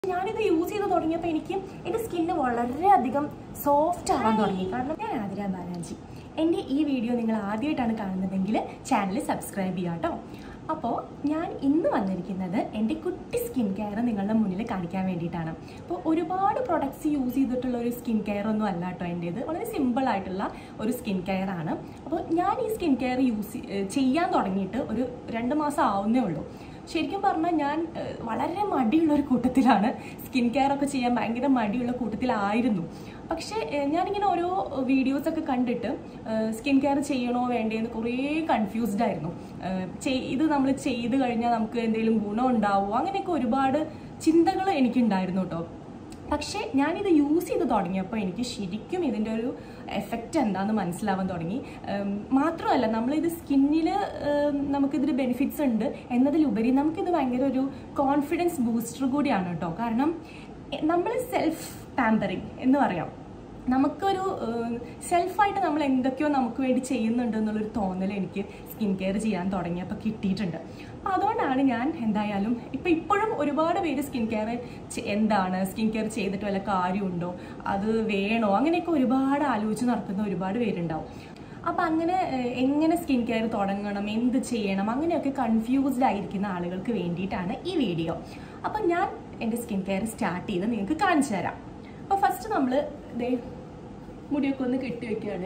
ഞാനിത് യൂസ് ചെയ്ത് തുടങ്ങിയപ്പോൾ എനിക്ക് എൻ്റെ സ്കിന്ന് വളരെയധികം സോഫ്റ്റ് ആവാൻ തുടങ്ങി. കാരണം ഞാൻ ആതിര ബാലാജി. എൻ്റെ ഈ വീഡിയോ നിങ്ങൾ ആദ്യമായിട്ടാണ് കാണുന്നതെങ്കിൽ ചാനൽ സബ്സ്ക്രൈബ് ചെയ്യാം കേട്ടോ. അപ്പോൾ ഞാൻ ഇന്ന് വന്നിരിക്കുന്നത് എൻ്റെ കുട്ടി സ്കിൻ കെയർ നിങ്ങളുടെ മുന്നിൽ കാണിക്കാൻ വേണ്ടിയിട്ടാണ്. അപ്പോൾ ഒരുപാട് പ്രൊഡക്ട്സ് യൂസ് ചെയ്തിട്ടുള്ള ഒരു സ്കിൻ കെയർ ഒന്നും അല്ല കേട്ടോ എൻ്റേത്. വളരെ സിമ്പിളായിട്ടുള്ള ഒരു സ്കിൻ കെയർ ആണ്. അപ്പോൾ ഞാൻ ഈ സ്കിൻ കെയർ ചെയ്യാൻ തുടങ്ങിയിട്ട് ഒരു 2 മാസം ആവുന്നേ ഉള്ളൂ. ശരിക്കും പറഞ്ഞാൽ ഞാൻ വളരെ മടിയുള്ളൊരു കൂട്ടത്തിലാണ്. സ്കിൻ കെയർ ഒക്കെ ചെയ്യാൻ ഭയങ്കര മടിയുള്ള കൂട്ടത്തിലായിരുന്നു. പക്ഷേ ഞാനിങ്ങനെ ഓരോ വീഡിയോസൊക്കെ കണ്ടിട്ട് സ്കിൻ കെയർ ചെയ്യണോ വേണ്ടേന്ന് കുറേ കൺഫ്യൂസ്ഡ് ആയിരുന്നു. ഇത് നമ്മൾ ചെയ്ത് കഴിഞ്ഞാൽ നമുക്ക് എന്തെങ്കിലും ഗുണം ഉണ്ടാവുമോ, അങ്ങനെയൊക്കെ ഒരുപാട് ചിന്തകൾ എനിക്കുണ്ടായിരുന്നു കേട്ടോ. പക്ഷേ ഞാനിത് യൂസ് ചെയ്ത് തുടങ്ങിയപ്പോൾ എനിക്ക് ശരിക്കും ഇതിൻ്റെ ഒരു എഫക്റ്റ് എന്താണെന്ന് മനസ്സിലാവാൻ തുടങ്ങി. മാത്രമല്ല നമ്മളിത് സ്കിന്നിൽ നമുക്കിതിൽ ബെനിഫിറ്റ്സ് ഉണ്ട് എന്നതിലുപരി നമുക്കിത് ഭയങ്കര ഒരു കോൺഫിഡൻസ് ബൂസ്റ്റർ കൂടിയാണ് കേട്ടോ. കാരണം നമ്മൾ സെൽഫ് പാമ്പറിങ് എന്ന് പറയാം. നമുക്കൊരു സെൽഫായിട്ട് നമ്മൾ എന്തൊക്കെയോ നമുക്ക് വേണ്ടി ചെയ്യുന്നുണ്ട് എന്നുള്ളൊരു തോന്നൽ എനിക്ക് സ്കിൻ കെയർ ചെയ്യാൻ തുടങ്ങിയപ്പോൾ കിട്ടിയിട്ടുണ്ട്. അപ്പോൾ അതുകൊണ്ടാണ് ഞാൻ എന്തായാലും ഇപ്പോഴും ഒരുപാട് പേര് സ്കിൻ കെയർ എന്താണ്, സ്കിൻ കെയർ ചെയ്തിട്ട് വല്ല കാര്യമുണ്ടോ, അത് വേണോ, അങ്ങനെയൊക്കെ ഒരുപാട് ആലോചിച്ച് നടക്കുന്ന ഒരുപാട് പേരുണ്ടാവും. അപ്പം അങ്ങനെ എങ്ങനെ സ്കിൻ കെയർ തുടങ്ങണം, എന്ത് ചെയ്യണം, അങ്ങനെയൊക്കെ കൺഫ്യൂസ്ഡ് ആയിരിക്കുന്ന ആളുകൾക്ക് വേണ്ടിയിട്ടാണ് ഈ വീഡിയോ. അപ്പം ഞാൻ എൻ്റെ സ്കിൻ കെയർ സ്റ്റാർട്ട് ചെയ്ത് നിങ്ങൾക്ക് കാണിച്ചു തരാം. അപ്പോൾ ഫസ്റ്റ് നമ്മൾ മുടിയൊക്കെ ഒന്ന് കെട്ടി വയ്ക്കുകയാണ്.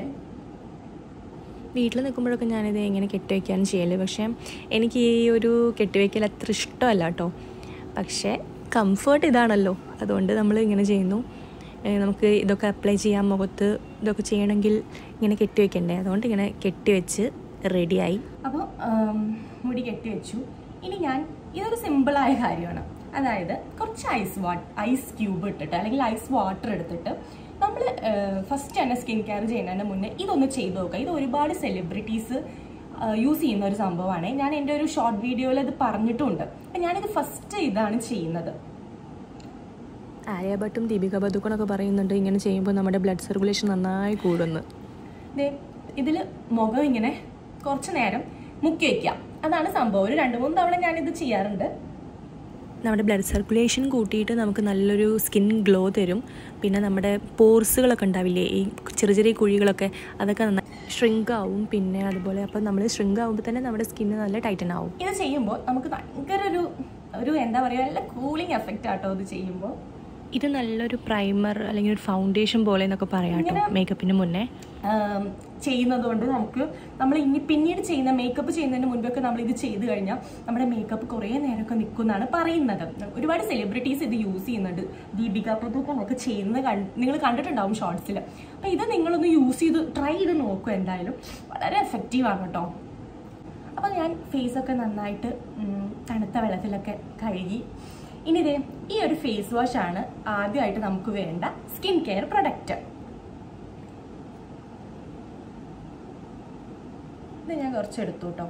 വീട്ടിൽ നിൽക്കുമ്പോഴൊക്കെ ഞാനിത് എങ്ങനെ കെട്ടിവയ്ക്കുകയാണ് ചെയ്യല്. പക്ഷേ എനിക്ക് ഈ ഒരു കെട്ടിവയ്ക്കൽ അത്ര ഇഷ്ടമല്ല കേട്ടോ. പക്ഷേ കംഫേർട്ട് ഇതാണല്ലോ, അതുകൊണ്ട് നമ്മൾ ഇങ്ങനെ ചെയ്യുന്നു. നമുക്ക് ഇതൊക്കെ അപ്ലൈ ചെയ്യാൻ, മുഖത്ത് ഇതൊക്കെ ചെയ്യണമെങ്കിൽ ഇങ്ങനെ കെട്ടിവയ്ക്കണ്ടേ, അതുകൊണ്ട് ഇങ്ങനെ കെട്ടിവെച്ച് റെഡിയായി. അപ്പോൾ മുടി കെട്ടിവെച്ചു. ഇനി ഇതൊരു സിമ്പിളായ കാര്യമാണ്. അതായത് കുറച്ച് ഐസ് ക്യൂബ് ഇട്ടിട്ട് അല്ലെങ്കിൽ ഐസ് വാട്ടർ എടുത്തിട്ട് നമ്മൾ ഫസ്റ്റ് തന്നെ സ്കിൻ കെയർ ചെയ്യുന്നതിന് മുന്നേ ഇതൊന്ന് ചെയ്ത് നോക്കുക. ഇത് ഒരുപാട് സെലിബ്രിറ്റീസ് യൂസ് ചെയ്യുന്ന ഒരു സംഭവമാണ്. ഞാൻ എൻ്റെ ഒരു ഷോർട്ട് വീഡിയോയിൽ ഇത് പറഞ്ഞിട്ടുണ്ട്. അപ്പം ഞാനിത് ഫസ്റ്റ് ഇതാണ് ചെയ്യുന്നത്. ആര്യ ഭട്ടും ദീപിക പദുക്കോണൊക്കെ പറയുന്നുണ്ട് ഇങ്ങനെ ചെയ്യുമ്പോൾ നമ്മുടെ ബ്ലഡ് സർക്കുലേഷൻ നന്നായി കൂടുന്നു. ഇതിൽ മുഖം ഇങ്ങനെ കുറച്ച് നേരം മുക്കി വയ്ക്കാം. അതാണ് സംഭവം. ഒരു 2-3 തവണ ഞാനിത് ചെയ്യാറുണ്ട്. നമ്മുടെ ബ്ലഡ് സർക്കുലേഷൻ കൂട്ടിയിട്ട് നമുക്ക് നല്ലൊരു സ്കിൻ ഗ്ലോ തരും. പിന്നെ നമ്മുടെ പോർസുകളൊക്കെ ഉണ്ടാവില്ലേ, ഈ ചെറിയ കുഴികളൊക്കെ, അതൊക്കെ നന്നായി ഷ്രിങ്ക് ആവും. പിന്നെ അതുപോലെ അപ്പോൾ നമ്മൾ ഷ്രിങ്ക് ആകുമ്പോൾ തന്നെ നമ്മുടെ സ്കിന്ന് നല്ല ടൈറ്റൻ ആവും. ഇത് ചെയ്യുമ്പോൾ നമുക്ക് ഭയങ്കര ഒരു എന്താ പറയുക, നല്ല കൂളിംഗ് എഫക്റ്റ് ആട്ടോ ഇത് ചെയ്യുമ്പോൾ. ഇത് നല്ലൊരു പ്രൈമർ അല്ലെങ്കിൽ ഒരു ഫൗണ്ടേഷൻ പോലെ എന്നൊക്കെ പറയാം കേട്ടോ. മേക്കപ്പിന് മുന്നേ ചെയ്യുന്നത് കൊണ്ട് നമ്മൾ പിന്നീട് ചെയ്യുന്ന മേക്കപ്പ് ചെയ്യുന്നതിന് മുൻപൊക്കെ നമ്മളിത് ചെയ്ത് കഴിഞ്ഞാൽ നമ്മുടെ മേക്കപ്പ് കുറേ നേരമൊക്കെ നിൽക്കുമെന്നാണ് പറയുന്നത്. ഒരുപാട് സെലിബ്രിറ്റീസ് ഇത് യൂസ് ചെയ്യുന്നുണ്ട്. ദീപിക പദുക്കോണൊക്കെ ചെയ്യുന്നത് നിങ്ങൾ കണ്ടിട്ടുണ്ടാവും ഷോർട്സിൽ. അപ്പോൾ ഇത് നിങ്ങളൊന്ന് യൂസ് ചെയ്ത് ട്രൈ ചെയ്ത് നോക്കുക. എന്തായാലും വളരെ എഫക്റ്റീവാണ് കേട്ടോ. അപ്പോൾ ഞാൻ ഫേസൊക്കെ നന്നായിട്ട് തണുത്ത വെള്ളത്തിലൊക്കെ കഴുകി. ഇനി ഈ ഒരു ഫേസ് വാഷാണ് ആദ്യമായിട്ട് നമുക്ക് വേണ്ട സ്കിൻ കെയർ പ്രൊഡക്റ്റ്. ഇത് ഞാൻ കുറച്ചെടുത്തു കേട്ടോ.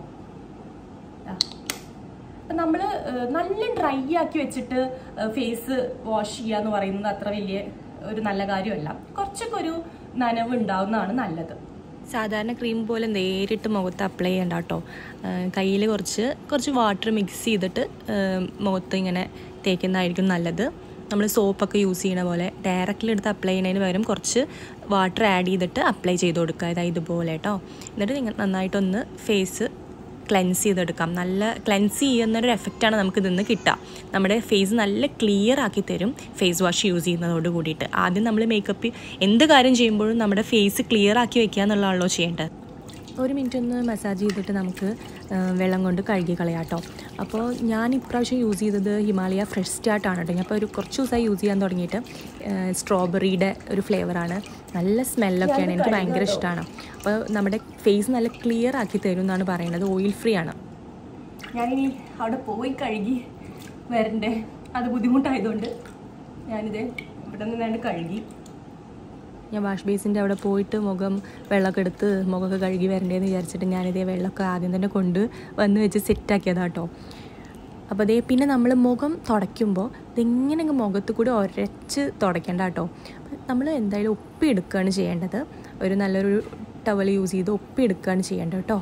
അപ്പം നമ്മൾ നല്ല ഡ്രൈ ആക്കി വെച്ചിട്ട് ഫേസ് വാഷ് ചെയ്യുക എന്ന് പറയുന്നത് അത്ര വലിയ ഒരു നല്ല കാര്യമല്ല. കുറച്ചൊക്കെ ഒരു നനവ് ഉണ്ടാവുന്നതാണ് നല്ലത്. സാധാരണ ക്രീം പോലെ നേരിട്ട് മുഖത്ത് അപ്ലൈ ചെയ്യണ്ട കേട്ടോ. കയ്യിൽ കുറച്ച് വാട്ടർ മിക്സ് ചെയ്തിട്ട് മുഖത്ത് ഇങ്ങനെ തേക്കുന്നതായിരിക്കും നല്ലത്. നമ്മൾ സോപ്പൊക്കെ യൂസ് ചെയ്യണ പോലെ ഡയറക്റ്റ്ലി എടുത്ത് അപ്ലൈ ചെയ്യുന്നതിന് പകരം കുറച്ച് വാട്ടർ ആഡ് ചെയ്തിട്ട് അപ്ലൈ ചെയ്ത് കൊടുക്കുക. അതായത് ഇതുപോലെ കേട്ടോ. എന്നിട്ട് നിങ്ങൾ നന്നായിട്ടൊന്ന് ഫേസ് ക്ലെൻസ് ചെയ്തെടുക്കാം. നല്ല ക്ലെൻസ് ചെയ്യുന്നൊരു എഫക്റ്റാണ് നമുക്ക് ഇതിൽ നിന്ന് കിട്ടുക. നമ്മുടെ ഫേസ് നല്ല ക്ലിയർ ആക്കി തരും ഫേസ് വാഷ് യൂസ് ചെയ്യുന്നതോട് കൂടിയിട്ട്. ആദ്യം നമ്മൾ മേക്കപ്പ് എന്ത് കാര്യം ചെയ്യുമ്പോഴും നമ്മുടെ ഫേസ് ക്ലിയർ ആക്കി വെക്കുക എന്നുള്ളതാണല്ലോ ചെയ്യേണ്ടത്. 1 മിനിറ്റ് ഒന്ന് മസാജ് ചെയ്തിട്ട് നമുക്ക് വെള്ളം കൊണ്ട് കഴുകി കളയാം കേട്ടോ. അപ്പോൾ ഞാൻ ഇപ്രാവശ്യം യൂസ് ചെയ്തത് ഹിമാലയ ഫ്രഷ് സ്റ്റാർട്ടാണ് കേട്ടോ. ഞാൻ അപ്പോൾ കുറച്ച് ദിവസമായി യൂസ് ചെയ്യാൻ തുടങ്ങിയിട്ട്. സ്ട്രോബെറിയുടെ ഒരു ഫ്ലേവറാണ്. നല്ല സ്മെല്ലൊക്കെയാണ്, എനിക്ക് ഭയങ്കര ഇഷ്ടമാണ്. അപ്പോൾ നമ്മുടെ ഫേസ് നല്ല ക്ലിയർ ആക്കി തരും എന്നാണ് പറയുന്നത്. ഓയിൽ ഫ്രീ ആണ്. ഞാനിനി അവിടെ പോയി കഴുകി വരണ്ടേ, അത് ബുദ്ധിമുട്ടായതുകൊണ്ട് ഞാനിത് ഇവിടെ നിന്നാണ്ട് കഴുകി. ഞാൻ വാഷ് ബേസിൻ്റെ അവിടെ പോയിട്ട് വെള്ളമൊക്കെ എടുത്ത് മുഖമൊക്കെ കഴുകി വരണ്ടേന്ന് വിചാരിച്ചിട്ട് ഞാനിതേ വെള്ളമൊക്കെ ആദ്യം തന്നെ വന്ന് വെച്ച് സെറ്റാക്കിയതാണ് കേട്ടോ. അപ്പോൾ പിന്നെ നമ്മൾ മുഖം തുടയ്ക്കുമ്പോൾ ഇതിങ്ങനെ മുഖത്ത് കൂടി ഉരച്ച് തുടയ്ക്കേണ്ട കേട്ടോ. നമ്മൾ എന്തായാലും ഒപ്പിയെടുക്കുകയാണ് ചെയ്യേണ്ടത്. ഒരു നല്ലൊരു ടവൽ യൂസ് ചെയ്ത് ഒപ്പിയെടുക്കുകയാണ് ചെയ്യേണ്ടത് കേട്ടോ.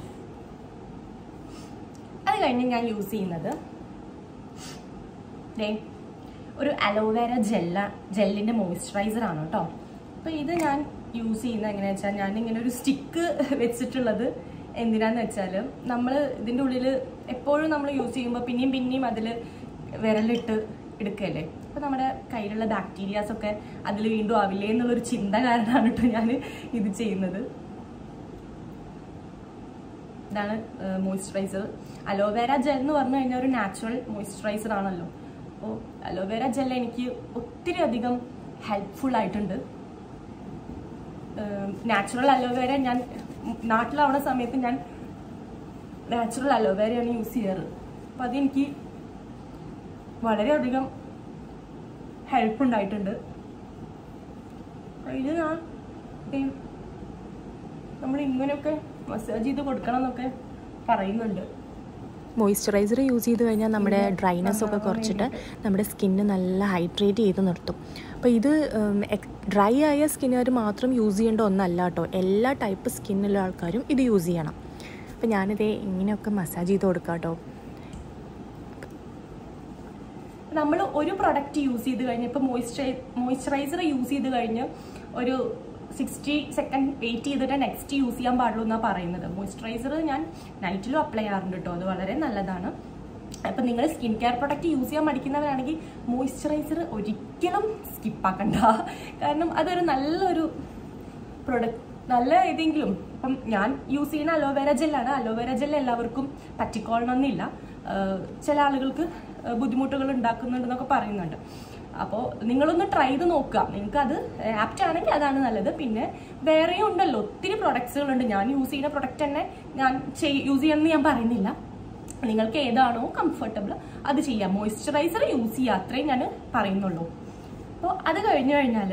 അത് കഴിഞ്ഞ് ഞാൻ യൂസ് ചെയ്യുന്നത് ഒരു അലോവേര ജെല്ലിൻ്റെ മോയ്സ്ചറൈസറാണ് കേട്ടോ. അപ്പോൾ ഇത് ഞാൻ യൂസ് ചെയ്യുന്നത് എങ്ങനെയാണെന്ന് വെച്ചാൽ, ഞാനിങ്ങനെ ഒരു സ്റ്റിക്ക് വെച്ചിട്ടുള്ളത് എന്തിനാന്ന് വെച്ചാൽ, നമ്മൾ ഇതിൻ്റെ ഉള്ളിൽ എപ്പോഴും നമ്മൾ യൂസ് ചെയ്യുമ്പോൾ പിന്നെയും അതിൽ വിരലിട്ട് എടുക്കുകയല്ലേ. അപ്പോൾ നമ്മുടെ കയ്യിലുള്ള ബാക്ടീരിയാസൊക്കെ അതിൽ വീണ്ടും ആവില്ലേ എന്നുള്ളൊരു ചിന്ത കാരണമാണ് കേട്ടോ ഞാൻ ഇത് ചെയ്യുന്നത്. ഇതാണ് മോയ്സ്ചറൈസർ. അലോവേര ജെൽ എന്ന് പറഞ്ഞു കഴിഞ്ഞാൽ ഒരു നാച്ചുറൽ മോയ്സ്ചറൈസർ ആണല്ലോ. അപ്പോൾ അലോവേര ജെൽ എനിക്ക് ഒത്തിരി അധികം ഹെൽപ്ഫുൾ ആയിട്ടുണ്ട്. നാച്ചുറൽ അലോവേര ഞാൻ നാട്ടിലാവുന്ന സമയത്ത് ഞാൻ നാച്ചുറൽ അലോവേരയാണ് യൂസ് ചെയ്യാറ്. അപ്പോൾ അതെനിക്ക് വളരെയധികം ഹെൽപ്പ് ഉണ്ടായിട്ടുണ്ട്. ഇത് ഞാൻ നമ്മൾ ഇങ്ങനെയൊക്കെ മസാജ് ചെയ്ത് കൊടുക്കണം എന്നൊക്കെ പറയുന്നുണ്ട്. മോയ്സ്ചറൈസർ യൂസ് ചെയ്ത് കഴിഞ്ഞാൽ നമ്മുടെ ഡ്രൈനെസ് ഒക്കെ കുറച്ചിട്ട് നമ്മുടെ സ്കിന്ന് നല്ല ഹൈഡ്രേറ്റ് ചെയ്ത് നിർത്തും. അപ്പോൾ ഇത് ഡ്രൈ ആയ സ്കിന്നുകാർ മാത്രം യൂസ് ചെയ്യേണ്ട ഒന്നല്ല കേട്ടോ, എല്ലാ ടൈപ്പ് സ്കിന്നുള്ള ആൾക്കാരും ഇത് യൂസ് ചെയ്യണം. അപ്പോൾ ഞാനിത് ഇങ്ങനെയൊക്കെ മസാജ് ചെയ്ത് കൊടുക്കാം കേട്ടോ. നമ്മൾ ഒരു പ്രൊഡക്റ്റ് യൂസ് ചെയ്ത് കഴിഞ്ഞ്, ഇപ്പോൾ മോയ്സ്ചറൈസർ യൂസ് ചെയ്ത് കഴിഞ്ഞ് ഒരു 60 സെക്കൻഡ് വെയിറ്റ് ചെയ്തിട്ട് നെക്സ്റ്റ് യൂസ് ചെയ്യാൻ പാടുള്ളൂ എന്നാണ് പറയുന്നത്. മോയ്സ്ചറൈസർ ഞാൻ നൈറ്റിലും അപ്ലൈ ചെയ്യാറുണ്ട് കേട്ടോ, അത് വളരെ നല്ലതാണ്. അപ്പം നിങ്ങൾ സ്കിൻ കെയർ പ്രൊഡക്റ്റ് യൂസ് ചെയ്യാൻ മടിക്കുന്നവരാണെങ്കിൽ മോയ്സ്ചറൈസർ ഒരിക്കലും സ്കിപ്പാക്കണ്ട. കാരണം അതൊരു നല്ലൊരു പ്രൊഡക്റ്റ്, നല്ല ഏതെങ്കിലും, ഇപ്പം ഞാൻ യൂസ് ചെയ്യുന്ന അലോവേര ജെല്ലാണ്. അലോവേര ജെൽ എല്ലാവർക്കും പറ്റിക്കോളണമെന്നില്ല, ചില ആളുകൾക്ക് ബുദ്ധിമുട്ടുകൾ ഉണ്ടാക്കുന്നുണ്ടെന്നൊക്കെ പറയുന്നുണ്ട്. അപ്പോൾ നിങ്ങളൊന്ന് ട്രൈ ചെയ്ത് നോക്കുക, നിങ്ങൾക്ക് അത് ആപ്റ്റ് ആണെങ്കിൽ അതാണ് നല്ലത്. പിന്നെ വേറെയും ഉണ്ടല്ലോ ഒത്തിരി പ്രൊഡക്ട്സുകളുണ്ട്. ഞാൻ യൂസ് ചെയ്യുന്ന പ്രൊഡക്റ്റ് തന്നെ ഞാൻ യൂസ് ചെയ്യണമെന്ന് ഞാൻ പറയുന്നില്ല. നിങ്ങൾക്ക് ഏതാണോ കംഫർട്ടബിൾ അത് ചെയ്യാം. മോയ്സ്ചറൈസർ യൂസ് ചെയ്യുക, അത്രയും ഞാൻ പറയുന്നുള്ളൂ. അപ്പോൾ അത് കഴിഞ്ഞു കഴിഞ്ഞാൽ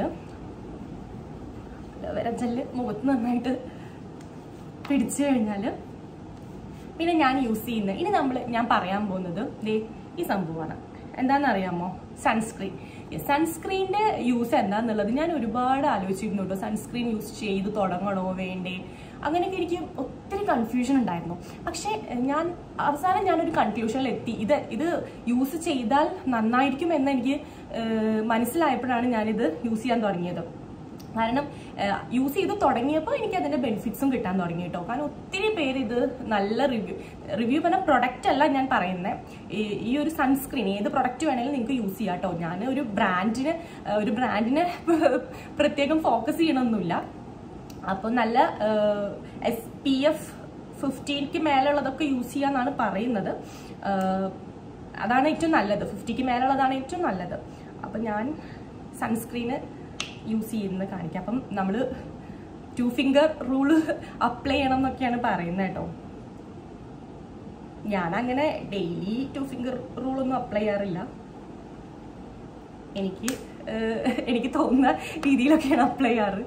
അലോവേര ജെല്ല് മുഖത്ത് നന്നായിട്ട് പിടിച്ചു കഴിഞ്ഞാൽ പിന്നെ ഞാൻ യൂസ് ചെയ്യുന്നത്, ഇനി ഞാൻ പറയാൻ പോകുന്നത് ഈ സംഭവമാണ്. എന്താണെന്നറിയാമോ? സൺസ്ക്രീൻ. സൺസ്ക്രീനിൻ്റെ യൂസ് എന്താണെന്നുള്ളത് ഞാൻ ഒരുപാട് ആലോചിച്ചിരുന്നു കേട്ടോ. സൺസ്ക്രീൻ യൂസ് ചെയ്ത് തുടങ്ങണോ വേണ്ടേ, അങ്ങനെയൊക്കെ എനിക്ക് ഒത്തിരി കൺഫ്യൂഷൻ ഉണ്ടായിരുന്നു. പക്ഷേ അവസാനം ഞാനൊരു കൺക്ലൂഷനിലെത്തി. ഇത് യൂസ് ചെയ്താൽ നന്നായിരിക്കും എന്ന് എനിക്ക് മനസ്സിലായപ്പോഴാണ് ഞാനിത് യൂസ് ചെയ്യാൻ തുടങ്ങിയത്. കാരണം യൂസ് ചെയ്ത് തുടങ്ങിയപ്പോൾ എനിക്ക് അതിൻ്റെ ബെനിഫിറ്റ്സും കിട്ടാൻ തുടങ്ങി കേട്ടോ. കാരണം ഒത്തിരി പേര് ഇത് നല്ല റിവ്യൂ പറഞ്ഞ പ്രൊഡക്റ്റ് അല്ല ഞാൻ പറയുന്നത്, ഈ ഒരു സൺസ്ക്രീൻ ഏത് പ്രൊഡക്റ്റ് വേണമെങ്കിലും നിങ്ങൾക്ക് യൂസ് ചെയ്യാം കേട്ടോ. ഞാൻ ഒരു ബ്രാൻഡിനെ പ്രത്യേകം ഫോക്കസ് ചെയ്യണമെന്നില്ല. അപ്പോൾ നല്ല SPF 50 മേലുള്ളതൊക്കെ യൂസ് ചെയ്യാന്നാണ് പറയുന്നത്. അതാണ് ഏറ്റവും നല്ലത്, 50 മേലുള്ളതാണ് ഏറ്റവും നല്ലത്. അപ്പം ഞാൻ സൺസ്ക്രീന് യൂസ് ചെയ്യുന്നത് കാണിക്കാം. അപ്പം നമ്മൾ 2 ഫിംഗർ റൂള് അപ്ലൈ ചെയ്യണം എന്നൊക്കെയാണ് പറയുന്നത് കേട്ടോ. ഞാനങ്ങനെ ഡെയിലി 2 ഫിംഗർ റൂളൊന്നും അപ്ലൈ ചെയ്യാറില്ല. എനിക്ക് തോന്നുന്ന രീതിയിലൊക്കെയാണ് അപ്ലൈ ചെയ്യാറ്.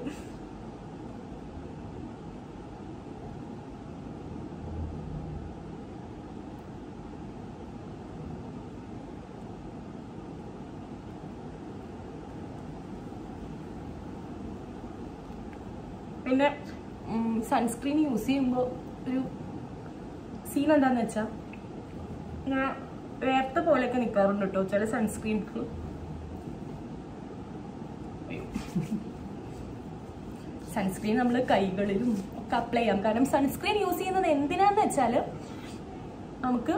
പിന്നെ സൺസ്ക്രീൻ യൂസ് ചെയ്യുമ്പോൾ ഒരു സീൻ എന്താന്ന് വെച്ചാൽ, ഞാൻ വേർത്ത പോലെയൊക്കെ നിൽക്കാറുണ്ട് കേട്ടോ ചില സൺസ്ക്രീൻക്ക്. സൺസ്ക്രീൻ നമ്മൾ കൈകളിലും ഒക്കെ അപ്ലൈ ചെയ്യാം. കാരണം സൺസ്ക്രീൻ യൂസ് ചെയ്യുന്നത് എന്തിനാന്ന് വെച്ചാൽ നമുക്ക്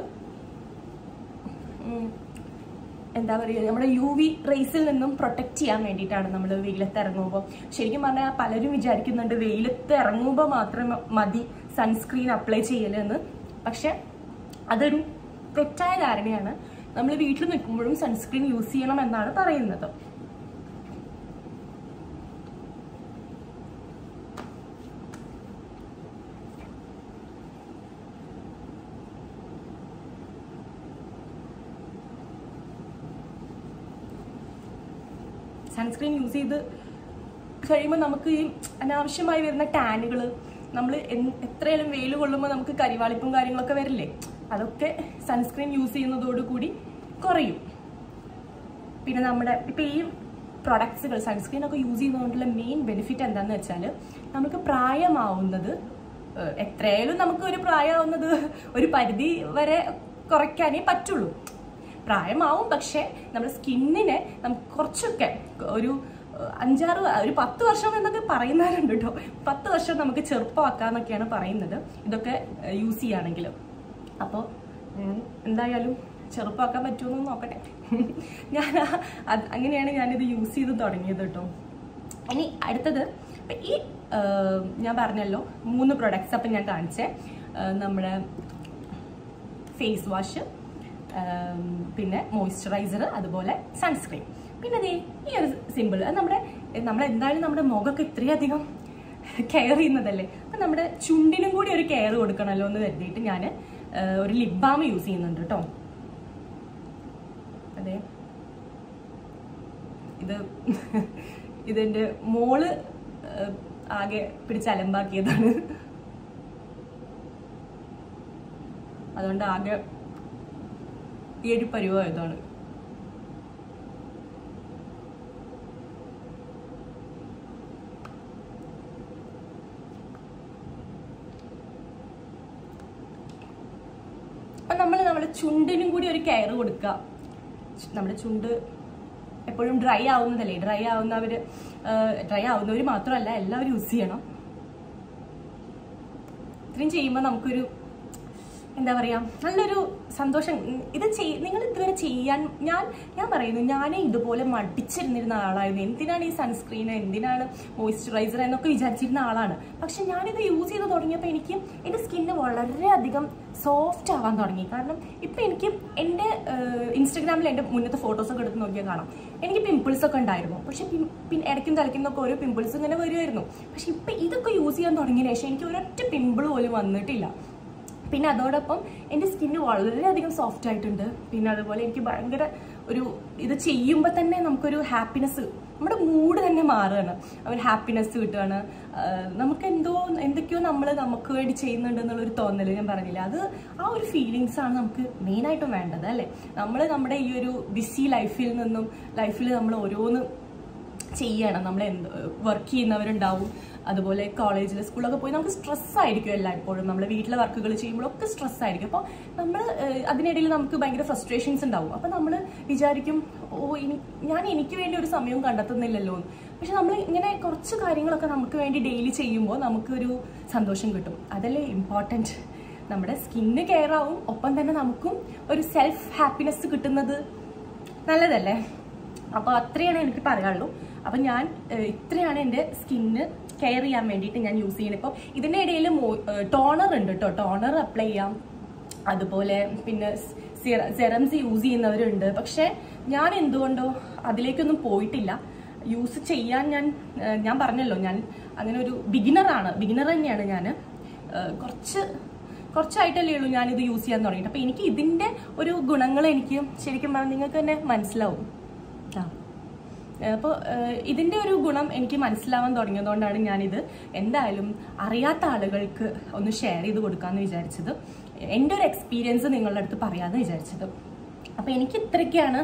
എന്താ പറയുക, നമ്മുടെ UV റേസിൽ നിന്നും പ്രൊട്ടക്റ്റ് ചെയ്യാൻ വേണ്ടിയിട്ടാണ് നമ്മൾ വെയിലത്ത് ഇറങ്ങുമ്പോൾ. ശരിക്കും പറഞ്ഞാൽ പലരും വിചാരിക്കുന്നുണ്ട് വെയിലത്ത് ഇറങ്ങുമ്പോൾ മാത്രം മതി സൺസ്ക്രീൻ അപ്ലൈ ചെയ്യലെന്ന്. പക്ഷെ അതൊരു തെറ്റായ ധാരണയാണ്. നമ്മൾ വീട്ടിൽ നിൽക്കുമ്പോഴും സൺസ്ക്രീൻ യൂസ് ചെയ്യണം എന്നാണ് പറയുന്നത്. സൺസ്ക്രീൻ യൂസ് ചെയ്ത് കഴിയുമ്പോൾ നമുക്ക് ഈ അനാവശ്യമായി വരുന്ന ടാനുകൾ, നമ്മൾ എത്രയാലും വെയിൽ കൊള്ളുമ്പോൾ നമുക്ക് കരിവാളിപ്പും കാര്യങ്ങളൊക്കെ വരില്ലേ, അതൊക്കെ സൺസ്ക്രീൻ യൂസ് ചെയ്യുന്നതോടുകൂടി കുറയും. പിന്നെ നമ്മുടെ ഇപ്പം ഈ പ്രൊഡക്ട്സുകൾ സൺസ്ക്രീനൊക്കെ യൂസ് ചെയ്യുന്നതുകൊണ്ടുള്ള മെയിൻ ബെനിഫിറ്റ് എന്താണെന്ന് വെച്ചാൽ, നമുക്ക് പ്രായമാവുന്നത് എത്രയായാലും നമുക്ക് ഒരു പ്രായമാവുന്നത് ഒരു പരിധി വരെ കുറയ്ക്കാനേ പറ്റുള്ളൂ. പ്രായമാവും, പക്ഷെ നമ്മുടെ സ്കിന്നിനെ നമുക്ക് കുറച്ചൊക്കെ ഒരു 10 വർഷം എന്നൊക്കെ പറയുന്നവരുണ്ട് കേട്ടോ. 10 വർഷം നമുക്ക് ചെറുപ്പമാക്കാന്നൊക്കെയാണ് പറയുന്നത് ഇതൊക്കെ യൂസ് ചെയ്യുകയാണെങ്കിൽ. അപ്പോൾ എന്തായാലും ചെറുപ്പമാക്കാൻ പറ്റുമെന്ന് നോക്കട്ടെ. അങ്ങനെയാണ് ഞാനിത് യൂസ് ചെയ്ത് തുടങ്ങിയത് കേട്ടോ. ഇനി അടുത്തത് ഈ ഞാൻ പറഞ്ഞല്ലോ 3 പ്രൊഡക്ട്സ് അപ്പം ഞാൻ കാണിച്ചേ. നമ്മുടെ ഫേസ് വാഷ്, പിന്നെ മോയ്സ്ചറൈസർ, അതുപോലെ സൺസ്ക്രീൻ. പിന്നെ ഈ ഒരു സിമ്പിൾ നമ്മളെന്തായാലും നമ്മുടെ മുഖമൊക്കെ ഇത്രയധികം കെയർ ചെയ്യുന്നതല്ലേ, അപ്പം നമ്മുടെ ചുണ്ടിനും കൂടി ഒരു കെയർ കൊടുക്കണമല്ലോ എന്ന് കരുതിയിട്ട് ഞാൻ ഒരു ലിപ് ബാം യൂസ് ചെയ്യുന്നുണ്ട് കേട്ടോ. അതെ, ഇതെന്റെ മോള് ആകെ പിടിച്ച് അലമ്പാക്കിയതാണ്. അതുകൊണ്ട് ആകെ ഈ ഒരു പരിവായതാണ്. അപ്പൊ നമ്മുടെ ചുണ്ടിനും കൂടി ഒരു കെയർ കൊടുക്കുക. നമ്മുടെ ചുണ്ട് എപ്പോഴും ഡ്രൈ ആവുന്നതല്ലേ, ഡ്രൈ ആവുന്നവർ മാത്രമല്ല എല്ലാവരും യൂസ് ചെയ്യണം. ഇത്രയും ചെയ്യുമ്പോൾ നമുക്കൊരു എന്താ പറയാ, നല്ലൊരു സന്തോഷം. നിങ്ങൾ ഇതുവരെ ചെയ്യാൻ ഞാൻ പറയുന്നു, ഞാൻ ഇതുപോലെ മടിച്ചിരുന്നിരുന്ന ആളായിരുന്നു. എന്തിനാണ് ഈ സൺസ്ക്രീൻ, എന്തിനാണ് മോയ്സ്ചറൈസർ എന്നൊക്കെ വിചാരിച്ചിരുന്ന ആളാണ്. പക്ഷെ ഞാനിത് യൂസ് ചെയ്ത് തുടങ്ങിയപ്പോൾ എൻ്റെ സ്കിന്ന് വളരെയധികം സോഫ്റ്റ് ആവാൻ തുടങ്ങി. കാരണം ഇപ്പം എനിക്ക് എൻ്റെ ഇൻസ്റ്റഗ്രാമിൽ എൻ്റെ മുന്നത്തെ ഫോട്ടോസൊക്കെ എടുത്ത് നോക്കിയാൽ കാണാം, എനിക്ക് പിമ്പിൾസ് ഒക്കെ ഉണ്ടായിരുന്നു. പക്ഷെ ഇടയ്ക്കും തലയ്ക്കുന്നൊക്കെ ഓരോ പിമ്പിൾസ് ഇങ്ങനെ വരുമായിരുന്നു. പക്ഷെ ഇപ്പം ഇതൊക്കെ യൂസ് ചെയ്യാൻ തുടങ്ങിയതിന് ശേഷം എനിക്ക് ഒരൊറ്റ പിമ്പിൾ പോലും വന്നിട്ടില്ല. പിന്നെ അതോടൊപ്പം എൻ്റെ സ്കിന്ന് വളരെയധികം സോഫ്റ്റ് ആയിട്ടുണ്ട്. പിന്നെ അതുപോലെ എനിക്ക് ഭയങ്കര ഇത് ചെയ്യുമ്പോൾ തന്നെ നമുക്കൊരു ഹാപ്പിനെസ്, നമ്മുടെ മൂഡ് തന്നെ മാറുകയാണ്. ഒരു ഹാപ്പിനെസ് കിട്ടുകയാണ്. നമുക്ക് എന്തൊക്കെയോ നമുക്ക് വേണ്ടി ചെയ്യുന്നുണ്ട് എന്നുള്ളൊരു തോന്നൽ ഞാൻ പറഞ്ഞില്ല, അത് ആ ഒരു ഫീലിങ്സ് ആണ് നമുക്ക് മെയിനായിട്ടും വേണ്ടത് അല്ലേ. നമ്മുടെ ഈ ഒരു ബിസി ലൈഫിൽ നമ്മൾ ഓരോന്ന് ചെയ്യണം. നമ്മൾ വർക്ക് ചെയ്യുന്നവരുണ്ടാവും, അതുപോലെ കോളേജിൽ സ്കൂളൊക്കെ പോയി നമുക്ക് സ്ട്രെസ്സായിരിക്കും എല്ലായ്പ്പോഴും. നമ്മൾ വീട്ടിലെ വർക്കുകൾ ചെയ്യുമ്പോഴൊക്കെ സ്ട്രെസ്സായിരിക്കും. അപ്പോൾ നമ്മൾ അതിനിടയിൽ നമുക്ക് ഭയങ്കര ഫ്രസ്ട്രേഷൻസ് ഉണ്ടാവും. അപ്പോൾ നമ്മൾ വിചാരിക്കും, ഞാൻ എനിക്ക് വേണ്ടി ഒരു സമയവും കണ്ടെത്തുന്നില്ലല്ലോ. പക്ഷെ നമ്മൾ ഇങ്ങനെ കുറച്ച് കാര്യങ്ങളൊക്കെ നമുക്ക് വേണ്ടി ഡെയിലി ചെയ്യുമ്പോൾ നമുക്കൊരു സന്തോഷം കിട്ടും. അതല്ലേ ഇമ്പോർട്ടൻറ്റ്. നമ്മുടെ സ്കിന്ന് കെയർ ആവും, ഒപ്പം തന്നെ നമുക്കും ഒരു സെൽഫ് ഹാപ്പിനെസ് കിട്ടുന്നത് നല്ലതല്ലേ. അപ്പോൾ അത്രയാണ് എനിക്ക് പറയാനുള്ളൂ. അപ്പം ഞാൻ ഇത്രയാണ് എൻ്റെ സ്കിന്ന് കെയർ ചെയ്യാൻ വേണ്ടിയിട്ട് ഞാൻ യൂസ് ചെയ്യുന്നത്. ഇപ്പോൾ ഇതിൻ്റെ ഇടയിൽ ടോണർ ഉണ്ട് കേട്ടോ, ടോണർ അപ്ലൈ ചെയ്യാം. അതുപോലെ പിന്നെ സെറംസ് യൂസ് ചെയ്യുന്നവരുണ്ട്. പക്ഷെ ഞാൻ എന്തുകൊണ്ടോ അതിലേക്കൊന്നും പോയിട്ടില്ല. യൂസ് ചെയ്യാൻ ഞാൻ പറഞ്ഞല്ലോ, ഞാൻ അങ്ങനെ ഒരു ബിഗിനർ തന്നെയാണ് ഞാൻ. കുറച്ചായിട്ടല്ലേ ഉള്ളൂ ഞാനിത് യൂസ് ചെയ്യാൻ തുടങ്ങിയിട്ട്. അപ്പോൾ എനിക്ക് ഇതിൻ്റെ ഒരു ഗുണങ്ങൾ എനിക്ക് ശരിക്കും പറഞ്ഞാൽ നിങ്ങൾക്ക് തന്നെ മനസ്സിലാവും. അപ്പോൾ ഇതിൻ്റെ ഒരു ഗുണം എനിക്ക് മനസ്സിലാവാൻ തുടങ്ങിയതുകൊണ്ടാണ് ഞാനിത് എന്തായാലും അറിയാത്ത ആളുകൾക്ക് ഒന്ന് ഷെയർ ചെയ്ത് കൊടുക്കാമെന്ന് വിചാരിച്ചത്. എൻ്റെ ഒരു എക്സ്പീരിയൻസ് നിങ്ങളുടെ അടുത്ത് പറയാമെന്ന് വിചാരിച്ചത്. അപ്പോൾ എനിക്ക് ഇത്രയ്ക്കാണ്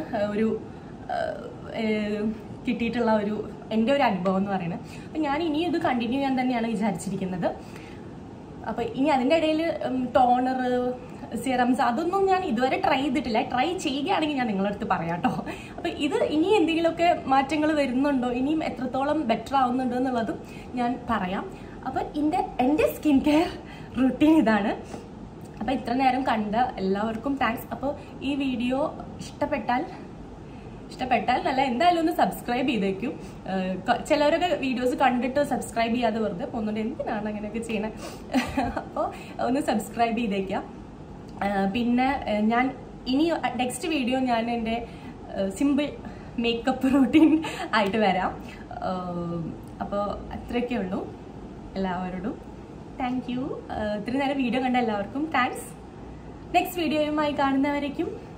കിട്ടിയിട്ടുള്ള എൻ്റെ ഒരു അനുഭവം എന്ന് പറയുന്നത്. അപ്പം ഞാൻ ഇനി ഇത് കണ്ടിന്യൂ ചെയ്യാൻ തന്നെയാണ് വിചാരിച്ചിരിക്കുന്നത്. അപ്പോൾ ഇനി അതിൻ്റെ ഇടയിൽ ടോണർ, സിറംസ് അതൊന്നും ഞാൻ ഇതുവരെ ട്രൈ ചെയ്തിട്ടില്ല. ട്രൈ ചെയ്യുകയാണെങ്കിൽ ഞാൻ നിങ്ങളുടെ അടുത്ത് പറയാം കേട്ടോ. അപ്പോൾ ഇത് ഇനി എന്തെങ്കിലുമൊക്കെ മാറ്റങ്ങൾ വരുന്നുണ്ടോ, ഇനിയും എത്രത്തോളം ബെറ്റർ ആവുന്നുണ്ടോ എന്നുള്ളതും ഞാൻ പറയാം. അപ്പോൾ എൻ്റെ സ്കിൻ കെയർ റുട്ടീൻ ഇതാണ്. അപ്പോൾ ഇത്ര നേരം കണ്ട എല്ലാവർക്കും താങ്ക്സ്. അപ്പോൾ ഈ വീഡിയോ ഇഷ്ടപ്പെട്ടാൽ നല്ല എന്തായാലും ഒന്ന് സബ്സ്ക്രൈബ് ചെയ്തേക്കും. ചിലവരൊക്കെ വീഡിയോസ് കണ്ടിട്ട് സബ്സ്ക്രൈബ് ചെയ്യാതെ വെറുതെ പോകുന്നുണ്ട്, എന്തിനാണ് അങ്ങനെയൊക്കെ ചെയ്യണത്. അപ്പോൾ ഒന്ന് സബ്സ്ക്രൈബ് ചെയ്തേക്കാം. പിന്നെ ഞാൻ ഇനി നെക്സ്റ്റ് വീഡിയോ ഞാൻ എൻ്റെ സിമ്പിൾ മേക്കപ്പ് റൂട്ടീൻ ആയിട്ട് വരാം. അപ്പോൾ അത്രയൊക്കെ ഉള്ളൂ. എല്ലാവരോടും താങ്ക് യു. ഇത്രയും നേരം വീഡിയോ കണ്ട എല്ലാവർക്കും താങ്ക്സ്. നെക്സ്റ്റ് വീഡിയോയുമായി കാണുന്നവരേക്കും